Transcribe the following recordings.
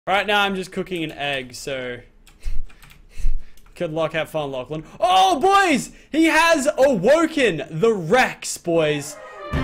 Right now I'm just cooking an egg, so good luck, have fun, Lachlan. Oh, boys! He has awoken the Rex, boys.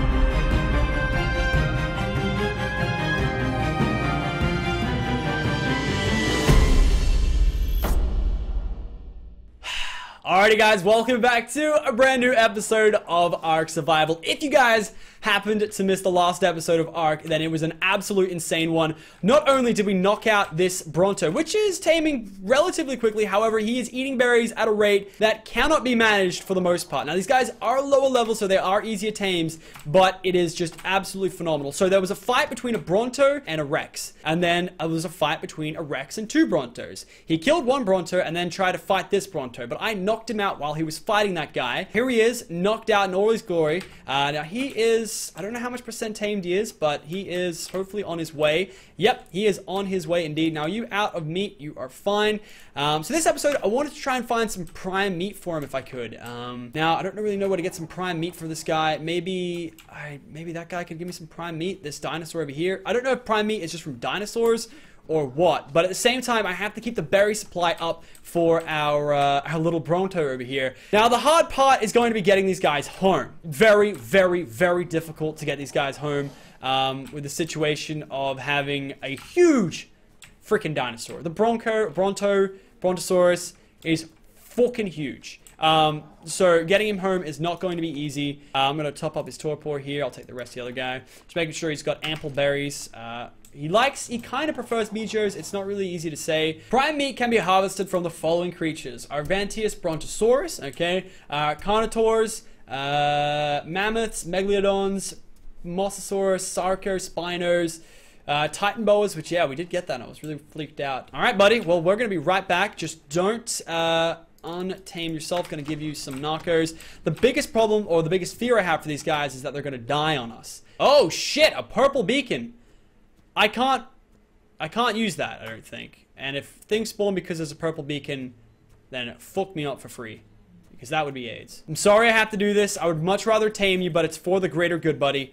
Alrighty guys, welcome back to a brand new episode of Ark Survival. If you guys happened to miss the last episode of Ark, then it was an absolute insane one. Not only did we knock out this Bronto, which is taming relatively quickly, however, he is eating berries at a rate that cannot be managed for the most part. Now, these guys are lower level, so they are easier tames, but it is just absolutely phenomenal. So there was a fight between a Bronto and a Rex, and then there was a fight between a Rex and two Brontos. He killed one Bronto and then tried to fight this Bronto, but I knocked him out while he was fighting that guy. Here he is, knocked out in all his glory. Now he is, I don't know how much percent tamed he is, but he is hopefully on his way. Yep, he is on his way indeed. Now you out of meat, you are fine. So this episode, I wanted to try and find some prime meat for him if I could. Now I don't really know where to get some prime meat for this guy. Maybe that guy could give me some prime meat. This dinosaur over here. I don't know if prime meat is just from dinosaurs or what, but at the same time I have to keep the berry supply up for our little Bronto over here. Now the hard part is going to be getting these guys home. Very, very, very difficult to get these guys home with the situation of having a huge freaking dinosaur. The Brontosaurus is fucking huge. So getting him home is not going to be easy. I'm going to top up his torpor here. I'll take the rest of the other guy. Just making sure he's got ample berries. He kind of prefers Mijos. It's not really easy to say. Prime meat can be harvested from the following creatures. Arvantius Brontosaurus, okay? Carnotaurs, mammoths, megalodons, mosasaurus, sarco, spinos, Titan boas, which, yeah, we did get that. And I was really freaked out. All right, buddy. Well, we're going to be right back. Just don't untame yourself. Going to give you some narcos. The biggest problem, or the biggest fear I have for these guys is that they're going to die on us. Oh, shit. A purple beacon. I can't use that, I don't think. And if things spawn because there's a purple beacon, then fuck me up for free. Because that would be AIDS. I'm sorry I have to do this. I would much rather tame you, but it's for the greater good, buddy.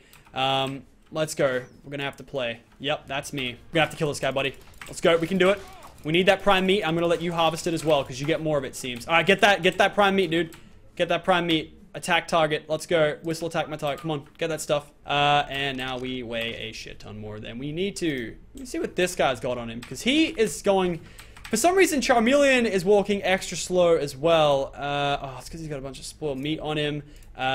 Let's go. We're gonna have to play. Yep, that's me. We're gonna have to kill this guy, buddy. Let's go. We can do it. We need that prime meat. I'm gonna let you harvest it as well, because you get more of it, seems. Alright, get that prime meat, dude. Get that prime meat. Attack target. Let's go. Whistle attack my target. Come on. Get that stuff. And now we weigh a shit ton more than we need to. Let me see what this guy's got on him. Because he is going... For some reason, Charmeleon is walking extra slow as well. Oh, it's because he's got a bunch of spoiled meat on him.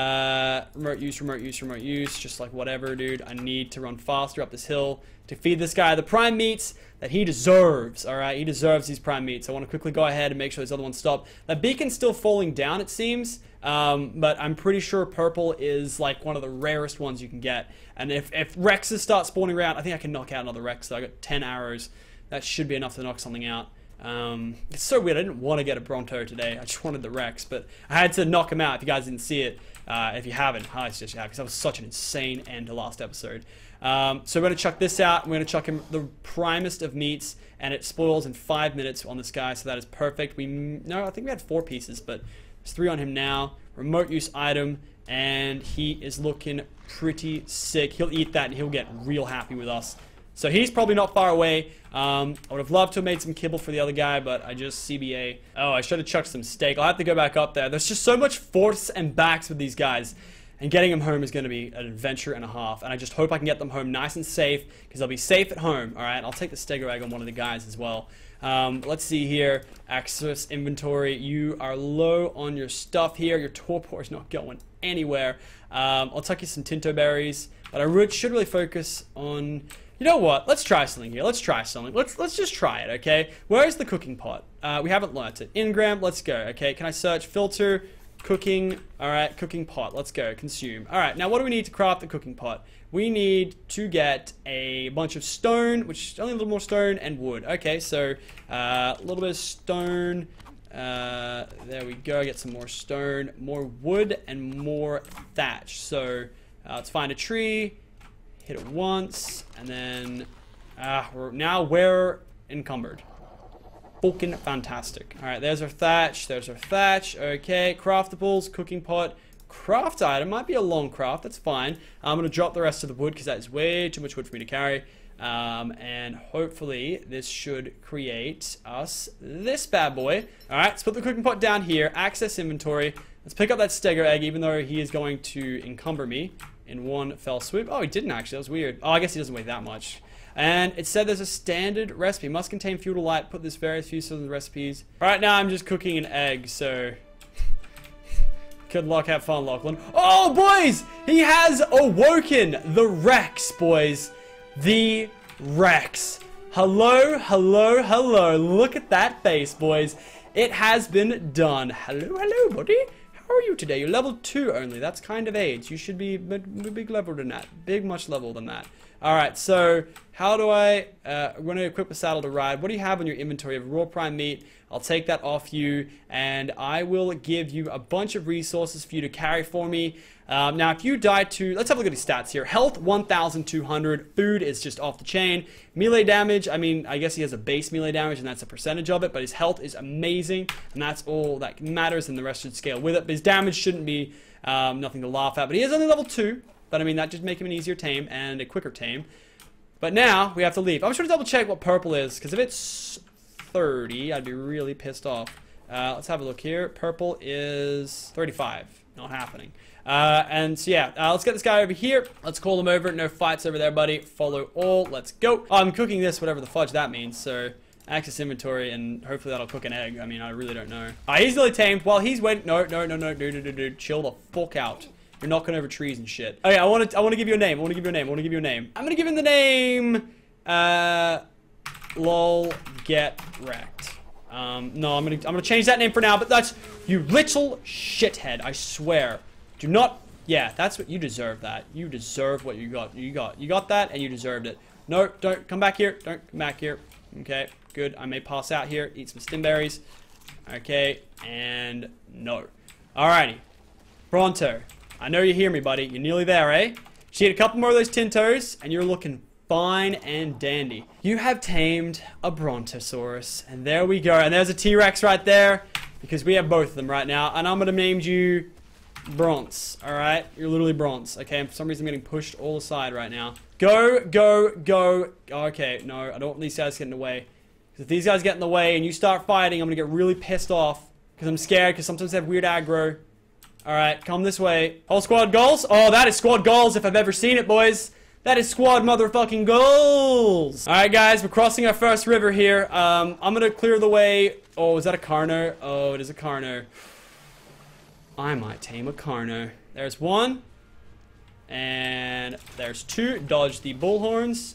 Remote use, remote use, remote use. Just like whatever, dude. I need to run faster up this hill to feed this guy the prime meats that he deserves. Alright, he deserves these prime meats. I want to quickly go ahead and make sure these other ones stop. That beacon's still falling down, it seems. But I'm pretty sure purple is like one of the rarest ones you can get. And if Rexes start spawning around, I think I can knock out another Rex. So I got 10 arrows. That should be enough to knock something out. It's so weird. I didn't want to get a Bronto today. I just wanted the Rex, but I had to knock him out. If you guys didn't see it, if you haven't, I suggest you have, because that was such an insane end to last episode. So we're going to chuck this out. We're going to chuck him the primest of meats, and it spoils in 5 minutes on this guy, so that is perfect. No, I think we had 4 pieces, but there's 3 on him now. Remote use item, and he is looking pretty sick. He'll eat that, and he'll get real happy with us. So he's probably not far away. I would have loved to have made some kibble for the other guy, but I just CBA. Oh, I should have chucked some steak. I'll have to go back up there. There's just so much force and backs with these guys. And getting them home is going to be an adventure and a half. And I just hope I can get them home nice and safe, because they'll be safe at home. All right, I'll take the stego egg on one of the guys as well. Let's see here. Access inventory. You are low on your stuff here. Your torpor is not going anywhere. I'll tuck you some tinto berries, but I should really focus on... You know what? Let's try something here. Let's try something. Let's just try it, okay? Where is the cooking pot? We haven't learnt it. Ingram, let's go, okay? Can I search? Filter, cooking. All right, cooking pot. Let's go. Consume. All right, now what do we need to craft the cooking pot? We need to get a bunch of stone, which is only a little more stone, and wood. Okay, so a little bit of stone. There we go. Get some more stone, more wood, and more thatch. So let's find a tree. Hit it once, and then we're encumbered. Fucking fantastic. All right, there's our thatch. There's our thatch. Okay, craftables, cooking pot, craft item. Might be a long craft. That's fine. I'm gonna drop the rest of the wood because that is way too much wood for me to carry. And hopefully this should create us this bad boy. Alright, let's put the cooking pot down here. Access inventory. Let's pick up that Stego egg, even though he is going to encumber me in one fell swoop. Oh, he didn't actually. That was weird. Oh, I guess he doesn't weigh that much. And it said there's a standard recipe. Must contain fuel to light. Put this various foods in the recipes. Right now, I'm just cooking an egg, so... Good luck, have fun, Lachlan. Oh, boys! He has awoken the Rex, boys. The Rex. Hello, hello, hello. Look at that face, boys. It has been done. Hello, hello, buddy. How are you today? You're level 2 only. That's kind of age. You should be big level than that. Much level than that. Alright, so how do I'm going to equip a saddle to ride. What do you have in your inventory? You have raw prime meat. I'll take that off you, and I will give you a bunch of resources for you to carry for me. Now, if you die to... Let's have a look at his stats here. Health, 1,200. Food is just off the chain. Melee damage, I mean, I guess he has a base melee damage, and that's a percentage of it, but his health is amazing, and that's all that matters, and the rest should scale with it. But his damage shouldn't be nothing to laugh at, but he is only level 2. But I mean, that just make him an easier tame and a quicker tame. But now, we have to leave. I'm just going to double check what purple is, because if it's 30, I'd be really pissed off. Let's have a look here. Purple is 35. Not happening. And so yeah, let's get this guy over here. Let's call him over. No fights over there, buddy. Follow all. Let's go. Oh, I'm cooking this, whatever the fudge that means. So, access inventory, and hopefully that'll cook an egg. I mean, I really don't know. He's nearly tamed. While he's waiting. No, dude. Chill the fuck out. You're knocking over trees and shit. Okay, I want to give you a name. I'm gonna give him the name. Lol, get wrecked. No, I'm gonna change that name for now. But that's you little shithead. I swear. Do not. Yeah, that's what you deserve. That you deserve what you got. You got that, and you deserved it. No, don't come back here. Don't come back here. Okay, good. I may pass out here. Eat some stimberries. Okay, and no. Alrighty, Bronto. I know you hear me, buddy. You're nearly there, eh? Just eat a couple more of those Tintos, and you're looking fine and dandy. You have tamed a Brontosaurus, and there we go. And there's a T-Rex right there, because we have both of them right now. And I'm gonna name you Bronze. All right, you're literally Bronze. Okay, and for some reason I'm getting pushed all aside right now. Go, go, go. Okay, no, I don't want these guys getting in the way. Because if these guys get in the way and you start fighting, I'm gonna get really pissed off. Because I'm scared. Because sometimes they have weird aggro. Alright, come this way. Whole squad goals? Oh, that is squad goals if I've ever seen it, boys. That is squad motherfucking goals. Alright, guys, we're crossing our first river here. I'm gonna clear the way. Oh, is that a Carno? Oh, it is a Carno. I might tame a Carno. There's one. And there's two. Dodge the bullhorns.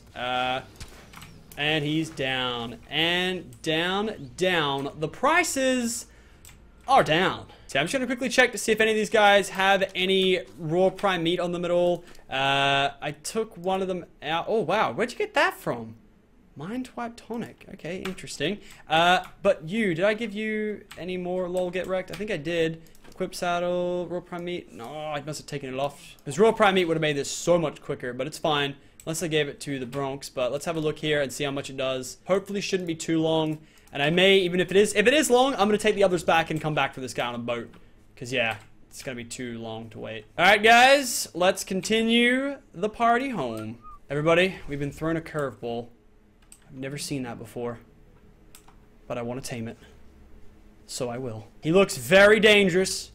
And he's down. And down. The prices are down. So I'm just gonna quickly check to see if any of these guys have any raw prime meat on them at all. I took one of them out. Oh wow, where'd you get that from? Mind Wipe Tonic. Okay, interesting. But did I give you any more lol get wrecked? I think I did. Equip saddle, raw prime meat. No, I must have taken it off. Because raw prime meat would have made this so much quicker, but it's fine. Unless I gave it to the Bronx. But let's have a look here and see how much it does. Hopefully shouldn't be too long. And I may, even if it is long, I'm going to take the others back and come back for this guy on a boat. Because, yeah, it's going to be too long to wait. Alright, guys, let's continue the party home. Everybody, we've been thrown a curveball. I've never seen that before. But I want to tame it. So I will. He looks very dangerous.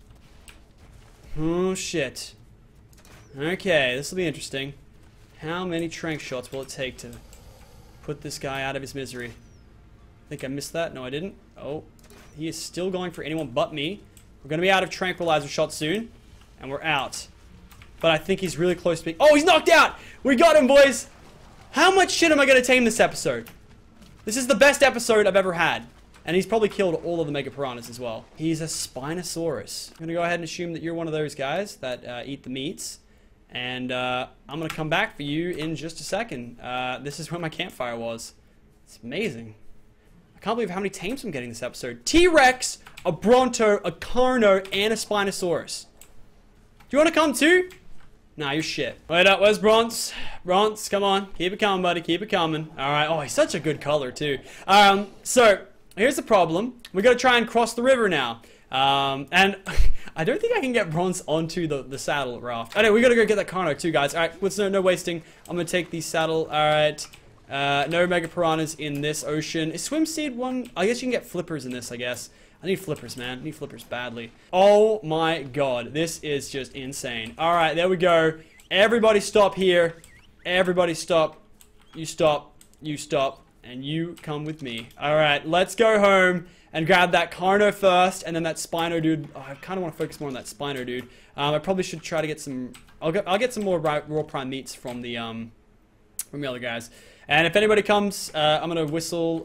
Oh, shit. Okay, this will be interesting. How many trank shots will it take to put this guy out of his misery? I think I missed that. No, I didn't. Oh, he is still going for anyone but me. We're going to be out of tranquilizer shots soon. And we're out. But I think he's really close to being... Oh, he's knocked out! We got him, boys! How much shit am I going to tame this episode? This is the best episode I've ever had. And he's probably killed all of the Mega Piranhas as well. He's a Spinosaurus. I'm going to go ahead and assume that you're one of those guys that eat the meats. And I'm going to come back for you in just a second. This is where my campfire was. It's amazing. I can't believe how many tames I'm getting this episode. T-Rex, a Bronto, a Carno, and a Spinosaurus. Do you want to come too? Nah, you're shit. Wait up, where's Bronze? Bronze, come on. Keep it coming, buddy. Keep it coming. Alright. Oh, he's such a good color, too. So, here's the problem. We gotta try and cross the river now. And I don't think I can get Bronze onto the saddle raft. Anyway, we gotta go get that Carno too, guys. Alright, with no wasting, I'm gonna take the saddle. Alright. No mega piranhas in this ocean. Is swim seed one? I guess you can get flippers in this, I guess. I need flippers, man. I need flippers badly. Oh my god. This is just insane. Alright, there we go. Everybody stop here. Everybody stop. You stop. You stop. And you come with me. Alright, let's go home and grab that Carno first, and then that Spino dude. Oh, I kind of want to focus more on that Spino dude. I probably should try to get some... I'll get some more raw prime meats from the other guys. And if anybody comes, I'm gonna whistle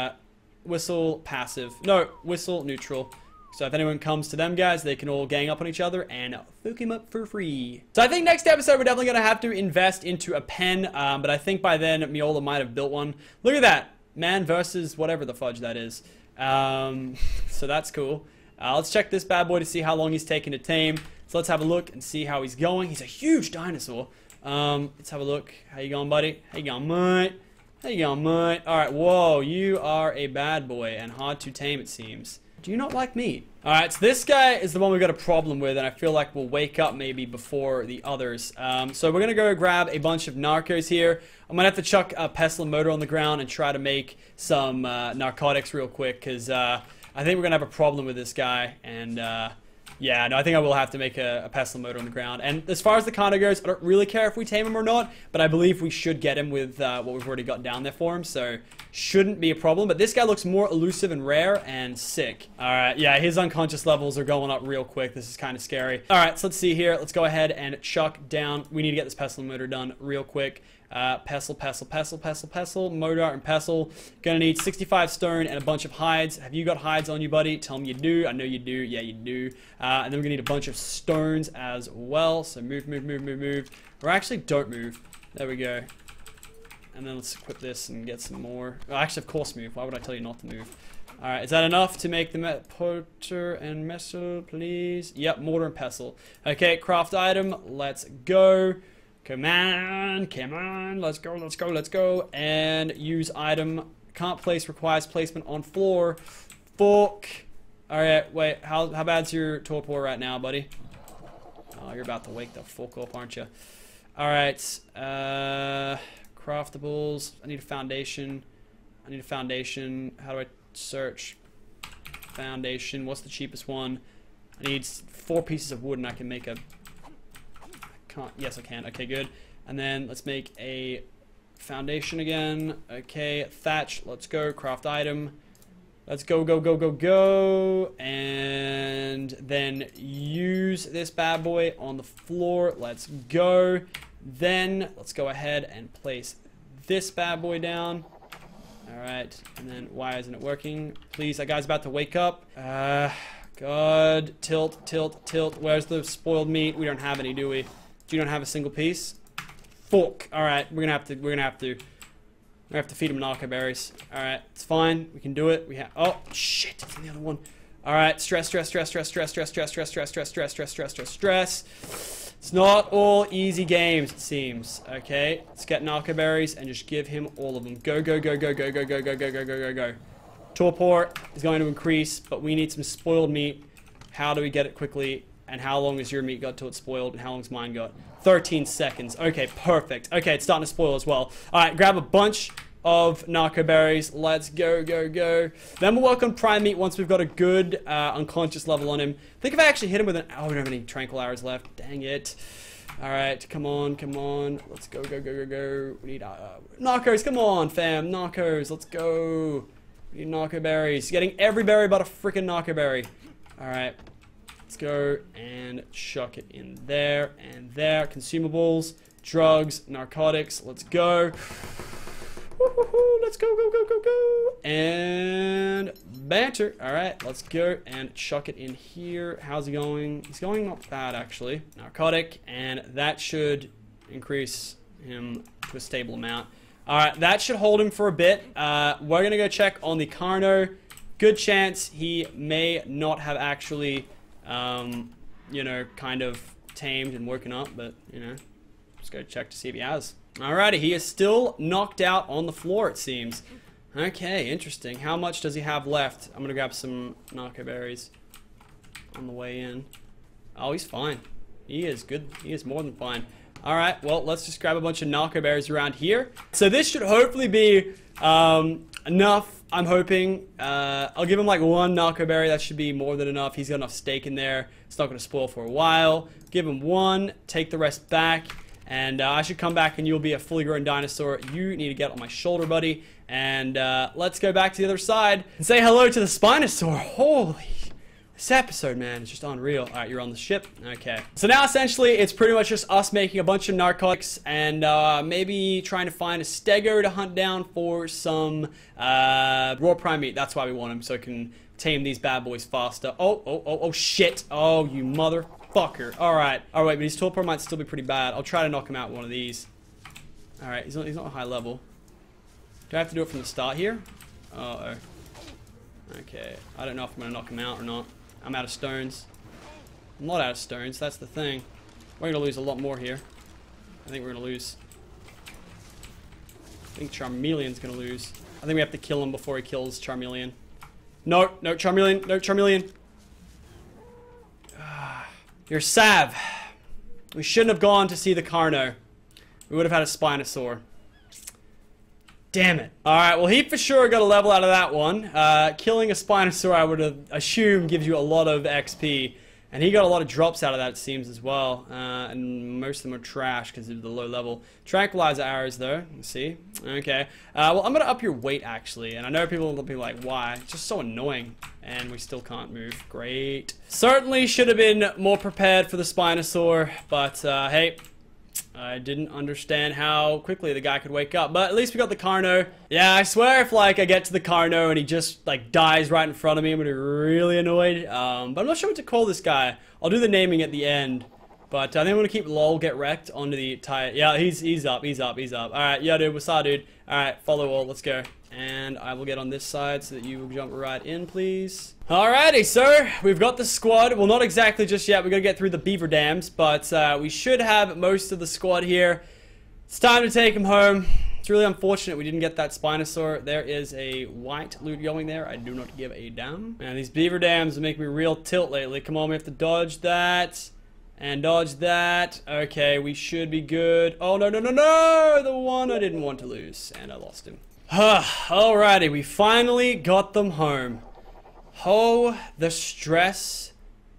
passive. No, whistle neutral. So if anyone comes to them guys, they can all gang up on each other and fuck him up for free. So I think next episode we're definitely gonna have to invest into a pen, but I think by then Miola might have built one. Look at that, man versus whatever the fudge that is. So that's cool. Let's check this bad boy to see how long he's taking to tame. So let's have a look and see how he's going. He's a huge dinosaur. Let's have a look. How you going, buddy? How you going, mate? How you going, mate? Alright, whoa, you are a bad boy and hard to tame, it seems. Do you not like meat? Alright, so this guy is the one we've got a problem with, and I feel like we'll wake up maybe before the others. So we're gonna go grab a bunch of narcos here. I'm gonna have to chuck a pestle and motor on the ground and try to make some narcotics real quick, because I think we're gonna have a problem with this guy, and yeah, no, I think I will have to make a pestle motor on the ground. And as far as the Carno goes, I don't really care if we tame him or not, but I believe we should get him with what we've already got down there for him, so shouldn't be a problem. But this guy looks more elusive and rare and sick. Alright, yeah, his unconscious levels are going up real quick. This is kind of scary. Alright, so let's see here. Let's go ahead and chuck down. We need to get this pestle motor done real quick. Pestle, motor and pestle. Gonna need 65 stone and a bunch of hides. Have you got hides on you, buddy? Tell me you do. I know you do. Yeah, you do. And then we're gonna need a bunch of stones as well. So move. Or actually, don't move. There we go. And then let's equip this and get some more. Oh, actually, of course, move. Why would I tell you not to move? Alright, is that enough to make the porter and pestle, please? Yep, mortar and pestle. Okay, craft item. Let's go. Come on, let's go, and use item, can't place, requires placement on floor, fuck. Alright, wait, how bad's your torpor right now, buddy? Oh, you're about to wake the fuck up, aren't you? Alright, craftables, I need a foundation, how do I search? Foundation, what's the cheapest one? I need 4 pieces of wood and I can make a... Yes, I can. Okay, good. And then let's make a foundation again. Okay, thatch. Let's go. Craft item. Let's go. And then use this bad boy on the floor. Let's go. Then let's go ahead and place this bad boy down. Alright. And then why isn't it working? Please, that guy's about to wake up. God. Tilt. Where's the spoiled meat? We don't have any, do we? You don't have a single piece? Fuck. Alright, we're gonna have to feed him narco berries. Alright, it's fine. We can do it. Oh shit, it's in the other one. Alright, stress. It's not all easy games, it seems. Okay, let's get narco berries and just give him all of them. Go. Torpor is going to increase, but we need some spoiled meat. How do we get it quickly? And how long has your meat got till it's spoiled? And how long's mine got? 13 seconds. Okay, perfect. Okay, it's starting to spoil as well. Alright, grab a bunch of narco berries. Let's go. Then we'll work on prime meat once we've got a good unconscious level on him. I think if I actually hit him with an... Oh, we don't have any tranquil arrows left. Dang it. Alright, come on. Let's go. We need narcos. Come on, fam. Narcos. Let's go. We need narco berries. Getting every berry but a freaking narco berry. Alright. Let's go and chuck it in there and there. Consumables, drugs, narcotics. Let's go. Let's go. And banter. All right, let's go and chuck it in here. How's he going? He's going not bad, actually. Narcotic, and that should increase him to a stable amount. All right, that should hold him for a bit. We're going to go check on the Carno. Good chance he may not have actually... you know, kind of tamed and woken up, but, you know, just go check to see if he has. Alrighty, he is still knocked out on the floor, it seems. Okay, interesting. How much does he have left? I'm gonna grab some narco berries on the way in. Oh, he's fine. He is good. He is more than fine. Alright, well, let's just grab a bunch of narco berries around here. So this should hopefully be enough, I'm hoping. I'll give him like one narco berry. That should be more than enough. He's got enough steak in there. It's not going to spoil for a while. Give him one, take the rest back, and I should come back and you'll be a fully grown dinosaur. You need to get on my shoulder, buddy. And let's go back to the other side and say hello to the Spinosaur. Holy... This episode, man, is just unreal. Alright, you're on the ship. Okay. So now, essentially, it's pretty much just us making a bunch of narcotics and maybe trying to find a stego to hunt down for some raw prime meat. That's why we want him, so we can tame these bad boys faster. Oh, shit. Oh, you motherfucker. Alright. Alright, but his torpor might still be pretty bad. I'll try to knock him out with one of these. Alright, he's not a high level. Do I have to do it from the start here? Uh-oh. Okay. I don't know if I'm going to knock him out or not. I'm out of stones. I'm not out of stones, that's the thing. We're going to lose a lot more here. I think we're going to lose. I think Charmeleon's going to lose. I think we have to kill him before he kills Charmeleon. No, no, Charmeleon, no, Charmeleon. You're Sav. We shouldn't have gone to see the Carno. We would have had a Spinosaur. Damn it. Alright, well he for sure got a level out of that one. Killing a Spinosaur I would have assumed gives you a lot of XP. And he got a lot of drops out of that, it seems, as well. And most of them are trash because of the low level. Tranquilizer arrows, though. Let's see. Okay. Well, I'm going to up your weight, actually. And I know people will be like, why? It's just so annoying. And we still can't move. Great. Certainly should have been more prepared for the Spinosaur. But, hey... I didn't understand how quickly the guy could wake up, but at least we got the Carno. Yeah, I swear if like I get to the Carno and he just like dies right in front of me, I'm gonna be really annoyed. But I'm not sure what to call this guy. I'll do the naming at the end. But I think I'm gonna keep lol get wrecked onto the tire. Yeah, he's up. Alright, yeah dude, what's up dude? Alright, follow all, let's go. And I will get on this side so that you will jump right in, please. Alrighty, so we've got the squad. Well, not exactly just yet. We're going to get through the beaver dams, but we should have most of the squad here. It's time to take them home. It's really unfortunate we didn't get that Spinosaur. There is a white loot going there. I do not give a damn. Man, these beaver dams are making me real tilt lately. Come on, we have to dodge that. And dodge that. Okay, we should be good. Oh, no, no, no, no! The one I didn't want to lose. And I lost him. Alrighty, we finally got them home. Oh, the stress.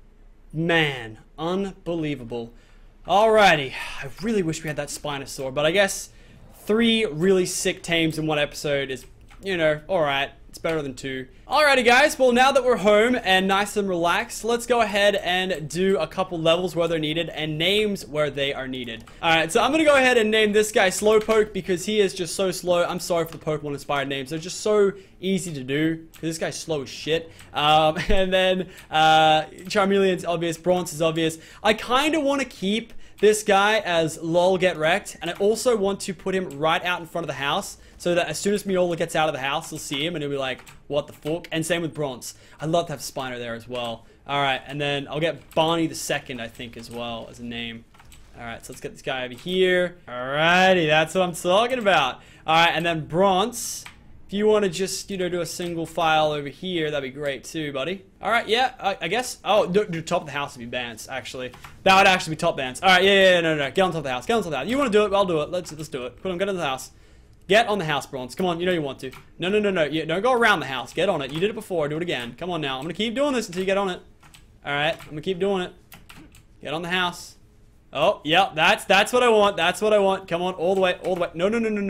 Man, unbelievable. Alrighty, I really wish we had that Spinosaur, but I guess 3 really sick tames in one episode is, you know, alright. It's better than 2. Alrighty guys, well now that we're home and nice and relaxed, let's go ahead and do a couple levels where they're needed and names where they are needed. Alright, so I'm gonna go ahead and name this guy Slowpoke because he is just so slow. I'm sorry for the Pokemon inspired names. They're just so easy to do because this guy's slow as shit. And then Charmeleon's obvious, Bronze is obvious. I kind of want to keep this guy as lol get wrecked, and I also want to put him right out in front of the house so that as soon as Miola gets out of the house, he'll see him and he'll be like, what the fuck? And same with Bronze. I'd love to have Spino there as well. Alright, and then I'll get Barney the Second, I think, as well, as a name. Alright, so let's get this guy over here. Alrighty, that's what I'm talking about. Alright, and then Bronze, if you want to just, you know, do a single file over here, that'd be great too, buddy. Alright, yeah, I guess. Oh, do top of the house would be Bance, actually. That would actually be top Bance. Alright, yeah, no. Get on top of the house. Get on top of the house. You want to do it? I'll do it. Let's do it. Put on, get on the house. Get on the house, Bronze. Come on, you know you want to. No. Yeah, don't go around the house. Get on it. You did it before. Do it again. Come on now. I'm going to keep doing this until you get on it. Alright, I'm going to keep doing it. Get on the house. Oh, yeah, that's what I want. That's what I want. Come on, all the way. No.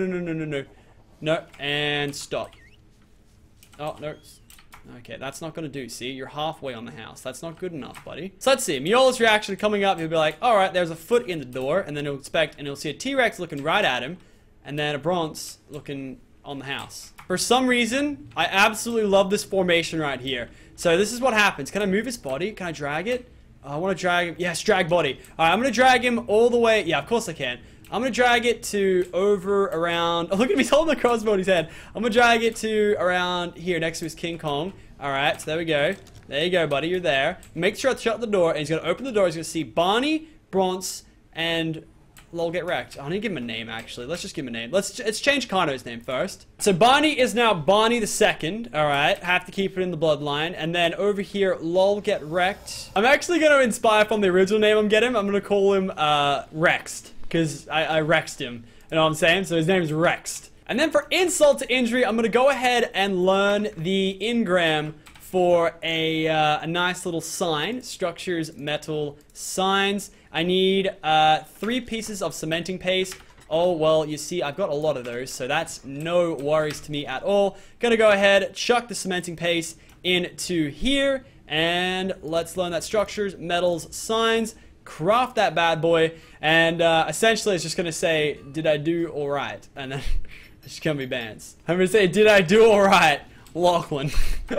No, and stop. Oh, no. Okay, that's not going to do. See, you're halfway on the house. That's not good enough, buddy. So let's see. Miola's reaction coming up, he'll be like, alright, there's a foot in the door, and then he'll expect, and he'll see a T-Rex looking right at him, and then a Bronze looking on the house. For some reason, I absolutely love this formation right here. So this is what happens. Can I move his body? Can I drag it? I want to drag him. Yes, drag body. Alright, I'm going to drag him all the way. Yeah, of course I can. I'm going to drag it to over around... Oh, look at him. He's holding the crossbow in his head. I'm going to drag it to around here next to his King Kong. Alright, so there we go. There you go, buddy. You're there. Make sure to shut the door. And he's going to open the door. He's going to see Barney, Bronze, and... lol get wrecked. I need to give him a name, actually. Let's just give him a name. Let's change Carno's name first. So Barney is now Barney the Second. Alright, have to keep it in the bloodline. And then over here, lol get wrecked. I'm actually going to inspire from the original name I'm getting. I'm going to call him Rexed. because I Rexed him. You know what I'm saying? So his name's Rexed. And then for insult to injury, I'm going to go ahead and learn the engram for a nice little sign. Structures, metal, signs. I need 3 pieces of cementing paste. Oh, well, you see, I've got a lot of those, so that's no worries to me at all. Gonna go ahead, chuck the cementing paste into here, and let's learn that structures, metals, signs, craft that bad boy, and essentially it's just gonna say, did I do alright? And then it's just gonna be bands. I'm gonna say, did I do alright, Lachlan?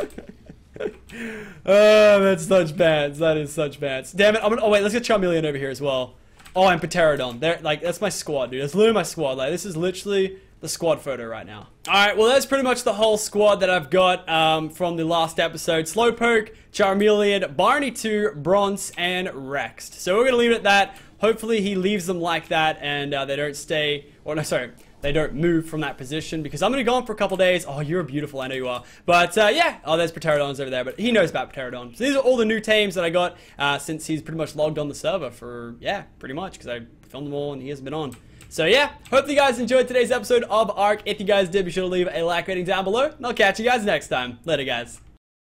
Oh, that's such bands. That is such bands. Damn it, oh wait, let's get Charmeleon over here as well. Oh, and Pterodon. There, like, that's my squad, dude. That's literally my squad. Like, this is literally the squad photo right now. Alright, well, that's pretty much the whole squad that I've got from the last episode. Slowpoke, Charmeleon, Barney 2, Bronze, and Rexed. So we're going to leave it at that. Hopefully he leaves them like that and they don't stay, or no, sorry, they don't move from that position because I'm going to go on for a couple days. Oh, you're beautiful. I know you are. But, yeah. Oh, there's Pterodons over there, but he knows about Pterodon. So these are all the new tames that I got since he's pretty much logged on the server for, yeah, pretty much because I filmed them all and he hasn't been on. So, yeah. Hope you guys enjoyed today's episode of Ark. If you guys did, be sure to leave a like rating down below. And I'll catch you guys next time. Later, guys.